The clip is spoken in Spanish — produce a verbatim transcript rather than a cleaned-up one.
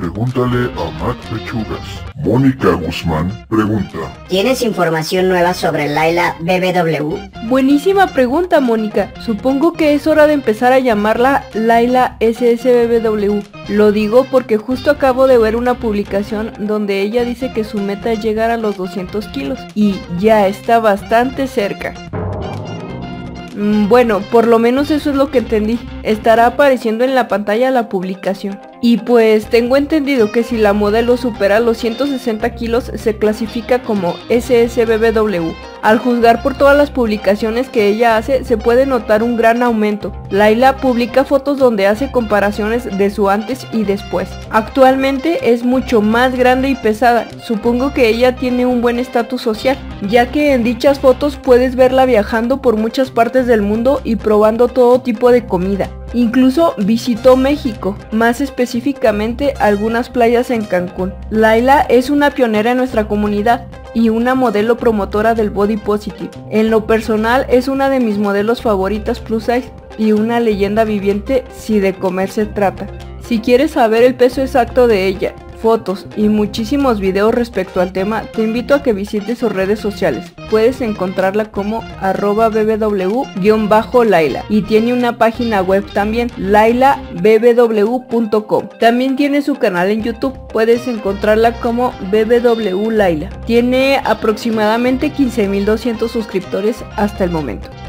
Pregúntale a Mac Pechugas. Mónica Guzmán pregunta: ¿Tienes información nueva sobre Layla B B W? Buenísima pregunta, Mónica. Supongo que es hora de empezar a llamarla Layla S S B B W. Lo digo porque justo acabo de ver una publicación donde ella dice que su meta es llegar a los doscientos kilos y ya está bastante cerca. Bueno, por lo menos eso es lo que entendí. Estará apareciendo en la pantalla la publicación. Y pues tengo entendido que si la modelo supera los ciento sesenta kilos se clasifica como S S B B W. Al juzgar por todas las publicaciones que ella hace se puede notar un gran aumento. Layla publica fotos donde hace comparaciones de su antes y después. Actualmente es mucho más grande y pesada. Supongo que ella tiene un buen estatus social, ya que en dichas fotos puedes verla viajando por muchas partes del mundo y probando todo tipo de comida. Incluso visitó México, más específicamente algunas playas en Cancún. Layla es una pionera en nuestra comunidad y una modelo promotora del body positive. En lo personal es una de mis modelos favoritas plus size y una leyenda viviente si de comer se trata. Si quieres saber el peso exacto de ella, fotos y muchísimos videos respecto al tema, te invito a que visites sus redes sociales. Puedes encontrarla como arroba bbw guión bajo Layla y tiene una página web también, layla b b w punto com. También tiene su canal en YouTube, puedes encontrarla como B B W Layla. Tiene aproximadamente quince mil doscientos suscriptores hasta el momento.